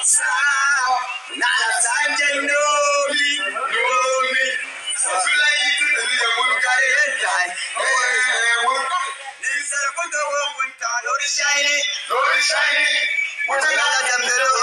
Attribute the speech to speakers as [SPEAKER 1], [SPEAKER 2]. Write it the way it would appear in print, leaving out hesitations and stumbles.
[SPEAKER 1] Nala Sanjay Nomi, Sulai to the Munkari die. Shiny, what another